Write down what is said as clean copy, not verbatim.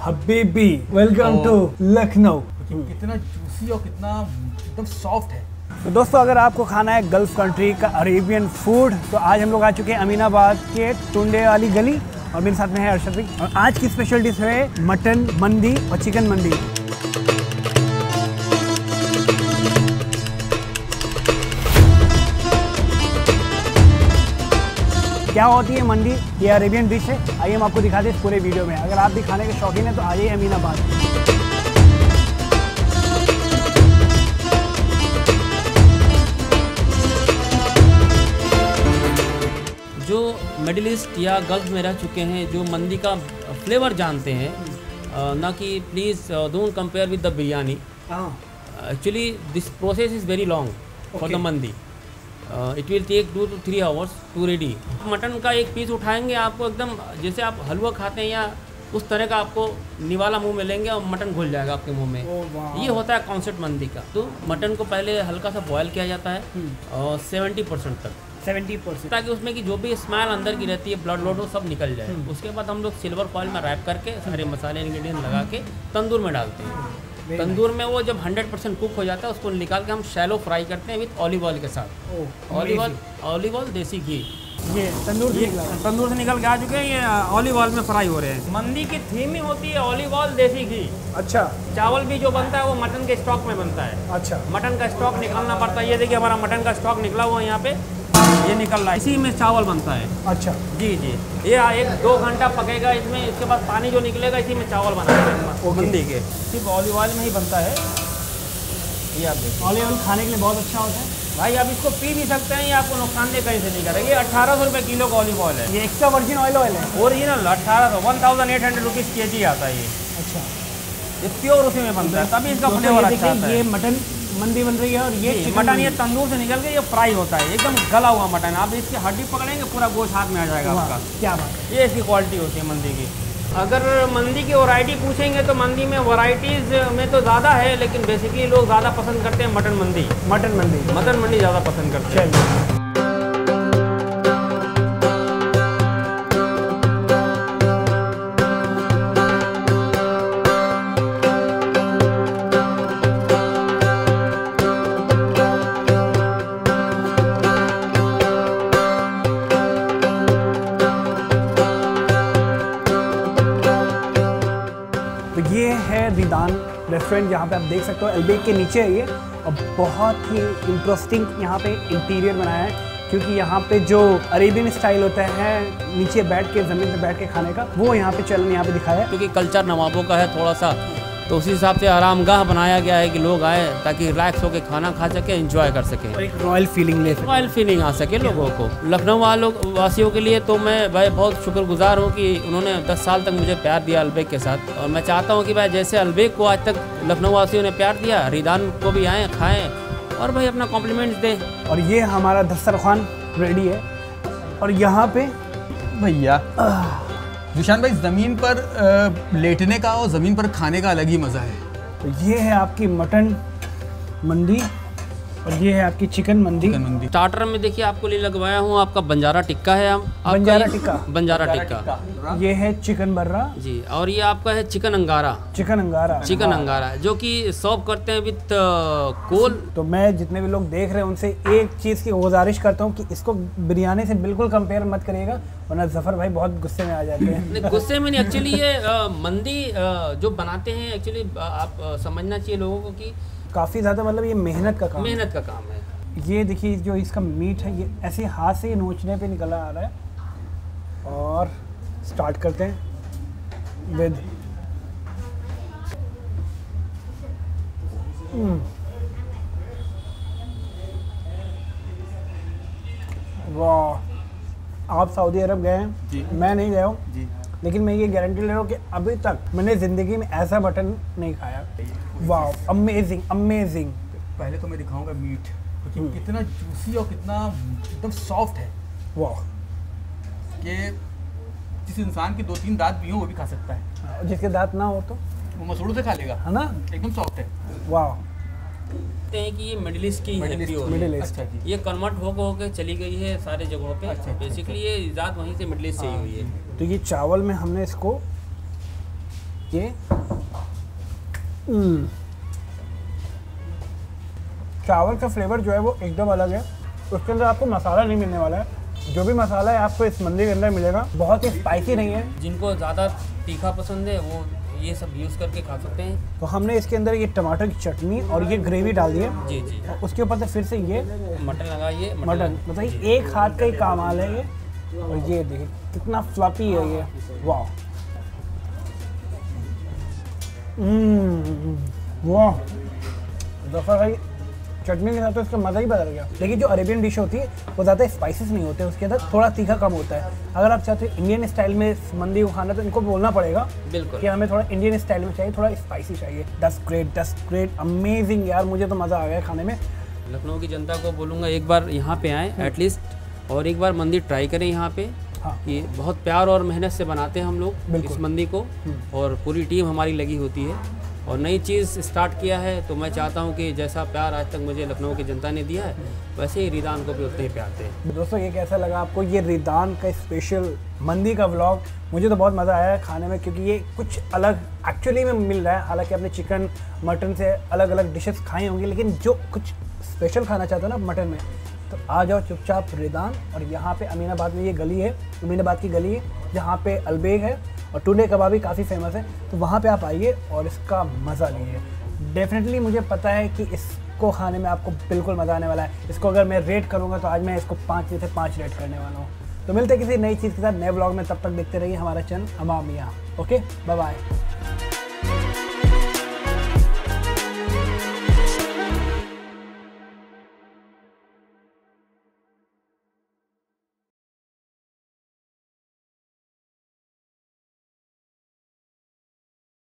Habibi, welcome to Lucknow. कितना juicy और कितना एकदम सॉफ्ट है। तो दोस्तों, अगर आपको खाना है गल्फ कंट्री का अरेबियन फूड, तो आज हम लोग आ चुके हैं अमीनाबाद के टुंडे वाली गली और मेरे साथ में है अर्शद भाई। और आज की स्पेशल डिश है मटन मंदी और चिकन मंदी। क्या होती है मंदी? ये अरेबियन डिश है। आइए हम आपको दिखाते हैं इस पूरे वीडियो में। अगर आप भी खाने के शौकीन हैं तो आइए अमीनाबाद। जो मिडिल ईस्ट या गल्फ में रह चुके हैं, जो मंदी का फ्लेवर जानते हैं, ना कि please don't compare with the biryani. Actually this process is very long for the mandi. It will take 2 to 3 hours to ready. Mutton का एक पीस उठाएंगे, आपको एकदम जैसे आप हलवा खाते हैं या उस तरह का आपको निवाला मुंह में लेंगे और मटन घुल जाएगा आपके मुंह में। ये होता है कॉन्सेप्ट मंदी का। तो मटन को पहले हल्का सा बॉयल किया जाता है और 70% तक, 70%, ताकि उसमें की जो भी स्मेल अंदर की रहती है, ब्लड लोड, वो सब निकल जाए। उसके बाद हम लोग सिल्वर फॉइल में रैप करके सारे मसाले इंग्रेडिएंट लगा के तंदूर में डालते हैं। तंदूर में वो जब 100% कुक हो जाता है, उसको निकाल के हम शैलो फ्राई करते हैं विथ ऑलिव ऑयल के साथ। ऑलिव ऑयल देसी घी। ये तंदूर से निकल के आ चुके हैं, ये ऑलिव ऑयल में फ्राई हो रहे हैं। मंदी की थीम ही होती है ऑलिव ऑयल देसी घी। अच्छा। चावल भी जो बनता है वो मटन के स्टॉक में बनता है। अच्छा। मटन का स्टॉक निकालना पड़ता है। ये देखिए हमारा मटन का स्टॉक निकला हुआ है, यहाँ पे ये निकल रहा है। इसी में चावल बनता है। अच्छा। जी। ये 1-2 घंटा पकेगा इसमें। इसके बाद पानी जो निकलेगा इसी में चावल बनाएंगे मंदी के। सिर्फ ऑलिव ऑयल में ही बनता है। ये आप देखिए, ऑलिव ऑयल खाने के लिए बहुत अच्छा होता है भाई। आप इसको पी भी सकते हैं, ये आपको नुकसानदेह कहीं से नहीं करेगा। ये 1800 रुपये किलो का ऑलिव ऑयल है। ये एक्स्ट्रा वर्जिन ऑयल है। ओरिजिनल 1800 रुपीज़ kg आता है ये। अच्छा। ये प्योर उसी में बनता है, तभी इसका फ्लेवर अच्छा आता है। ये मटन मंदी बन रही है और ये मटन ये तंदूर से निकल के ये फ्राई होता है, एकदम गला हुआ मटन। आप इसकी हड्डी पकड़ेंगे, पूरा गोश्त हाथ में आ जाएगा आपका। क्या बात है। ये इसकी क्वालिटी होती है मंदी की। अगर मंदी की वैरायटी पूछेंगे तो मंदी में वैरायटीज़ में तो ज़्यादा है, लेकिन बेसिकली लोग ज़्यादा पसंद करते हैं मटन मंदी। मटन मंडी ज़्यादा पसंद करते हैं। ये है दीदान रेस्टोरेंट, जहाँ पे आप देख सकते हो एल्बेक के नीचे है ये। और बहुत ही इंटरेस्टिंग यहाँ पे इंटीरियर बनाया है, क्योंकि यहाँ पे जो अरेबियन स्टाइल होता है नीचे बैठ के, ज़मीन पे बैठ के खाने का, वो यहाँ पे चलन यहाँ पे दिखाया है। क्योंकि कल्चर नवाबों का है थोड़ा सा, तो उसी हिसाब से आरामगाह बनाया गया है कि लोग आए ताकि रिलैक्स होकर खाना खा सके, एंजॉय कर सके और एक रॉयल फीलिंग ले सके, रॉयल फीलिंग आ सके लोगों को। लखनऊ वासियों के लिए तो मैं भाई बहुत शुक्रगुजार हूँ कि उन्होंने 10 साल तक मुझे प्यार दिया अल्बेक के साथ। और मैं चाहता हूँ कि भाई जैसे अल्बेक को आज तक लखनऊ वासियों ने प्यार दिया, रिदान को भी आएँ, खाएँ और भाई अपना कॉम्प्लीमेंट्स दें। और ये हमारा दस्तरखान रेडी है। और यहाँ पे भैया जिशान भाई, ज़मीन पर लेटने का और ज़मीन पर खाने का अलग ही मज़ा है। तो ये है आपकी मटन मंदी और ये है आपकी चिकन मंदी। स्टार्टर में देखिए आपको लिए लगवाया हूँ आपका बंजारा टिक्का है। बंजारा टिक्का। ये है चिकन बर्रा जी। और ये आपका है चिकन अंगारा, जो कि सर्व करते हैं विथ कोल। तो मैं जितने भी लोग देख रहे हैं उनसे एक चीज़ की गुजारिश करता हूँ कि इसको बिरयानी से बिल्कुल कंपेयर मत करिएगा, वरना जफर भाई बहुत गुस्से में आ जाते हैं। गुस्से में नहीं, एक्चुअली ये मंदी जो बनाते हैं, एक्चुअली आप समझना चाहिए लोगों को कि काफ़ी ज़्यादा मतलब ये मेहनत का काम है। ये देखिए जो इसका मीट है, ये ऐसे हाथ से नोचने पे निकला आ रहा है। और स्टार्ट करते हैं विद वाह। आप सऊदी अरब गए हैं? मैं नहीं गया हूँ, लेकिन मैं ये गारंटी ले रहा हूँ कि अभी तक मैंने ज़िंदगी में ऐसा मटन नहीं खाया। वाह, अमेजिंग। पहले तो मैं दिखाऊंगा मीट, क्योंकि कितना जूसी और कितना एकदम सॉफ्ट है। वाह, कि जिस इंसान के 2-3 दांत भी हो वो भी खा सकता है। जिसके दांत ना हो तो वो मसूड़ों से खा लेगा, है ना। एकदम सॉफ्ट है। वाह। कहते हैं कि ये मिडिल ईस्ट की मिडिल ईस्ट ये कन्वर्ट होकर चली गई है सारे जगहों पे। बेसिकली ये ईजाद वहीं से मिडिल ईस्ट से ही हुई है। तो ये चावल में हमने इसको ये चावल का फ्लेवर जो है वो एकदम अलग है। उसके अंदर आपको मसाला नहीं मिलने वाला है, जो भी मसाला है आपको इस मंदी के अंदर मिलेगा। बहुत ही स्पाइसी नहीं है। जिनको ज़्यादा तीखा पसंद है वो ये सब यूज़ करके खा सकते हैं। तो हमने इसके अंदर ये टमाटर की चटनी और ये ग्रेवी डाल दी है। जी जी। उसके ऊपर से फिर से ये मटन लगाइए। मटन, मतलब एक हाथ का ही कमाल है ये। और ये देखिए कितना फ्लफी है ये, वाह वाह। दफा भाई चटनी के साथ तो इसका मज़ा ही बदल गया। लेकिन जो अरेबियन डिश होती है वो ज़्यादा स्पाइसेस नहीं होते, उसके अंदर थोड़ा तीखा कम होता है। अगर आप चाहते हो इंडियन स्टाइल में मंदी को खाना तो इनको बोलना पड़ेगा बिल्कुल कि हमें थोड़ा इंडियन स्टाइल में चाहिए, थोड़ा स्पाइसी चाहिए। दस ग्रेट अमेजिंग यार, मुझे तो मज़ा आ गया खाने में। लखनऊ की जनता को बोलूँगा एक बार यहाँ पे आएँ एटलीस्ट, और एक बार मंदी ट्राई करें यहाँ पे। हाँ। ये बहुत प्यार और मेहनत से बनाते हैं हम लोग इस मंदी को, और पूरी टीम हमारी लगी होती है। और नई चीज़ स्टार्ट किया है तो मैं चाहता हूँ कि जैसा प्यार आज तक मुझे लखनऊ की जनता ने दिया है वैसे ही रिदान को भी उतना ही प्यार दें। दोस्तों ये कैसा लगा आपको ये रिदान का स्पेशल मंदी का व्लॉग? मुझे तो बहुत मज़ा आया खाने में, क्योंकि ये कुछ अलग एक्चुअली में मिल रहा है। हालांकि आपने चिकन मटन से अलग अलग डिशेस खाई होंगी, लेकिन जो कुछ स्पेशल खाना चाहते हो ना मटन में, तो आ जाओ चुपचाप रिदान। और यहाँ पे अमीनाबाद में ये गली है, अमीनाबाद की गली है जहाँ पे अलबेग है और टुंडे कबाब भी काफ़ी फेमस है। तो वहाँ पे आप आइए और इसका मज़ा लीजिए। डेफिनेटली मुझे पता है कि इसको खाने में आपको बिल्कुल मज़ा आने वाला है। इसको अगर मैं रेट करूँगा तो आज मैं इसको 5 में से 5 रेट करने वाला हूँ। तो मिलते हैं किसी नई चीज़ के साथ नए ब्लॉग में, तब तक देखते रहिए हमारा चैनल अमामिया। Okay, bye bye.